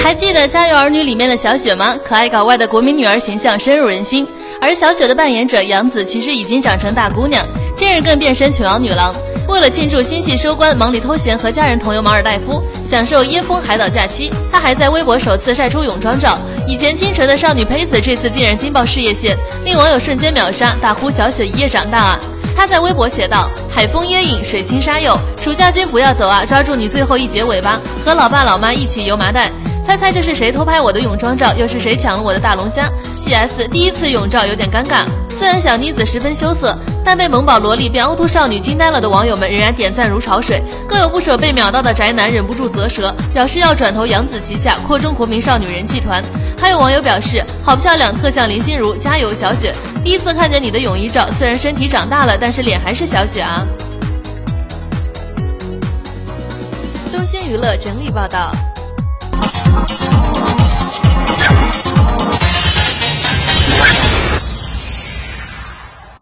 还记得《家有儿女》里面的小雪吗？可爱搞怪的国民女儿形象深入人心。而小雪的扮演者杨紫其实已经长成大姑娘，近日更变身琼瑶女郎。为了庆祝新戏收官，忙里偷闲和家人同游马尔代夫，享受椰风海岛假期。她还在微博首次晒出泳装照。以前清纯的少女胚子，这次竟然惊爆事业线，令网友瞬间秒杀，大呼小雪一夜长大啊！她在微博写道：“海风椰影，水清沙幼，暑假君不要走啊，抓住你最后一节尾巴，和老爸老妈一起游麻袋。猜猜这是谁偷拍我的泳装照，又是谁抢了我的大龙虾 ？PS 第一次泳照有点尴尬。虽然小妮子十分羞涩，但被萌宝萝莉变凹凸少女惊呆了的网友们仍然点赞如潮水，更有不少被秒到的宅男忍不住啧舌，表示要转投杨紫旗下，扩充国民少女人气团。还有网友表示，好漂亮，特像林心如，加油小雪！第一次看见你的泳衣照，虽然身体长大了，但是脸还是小雪啊。东星娱乐整理报道。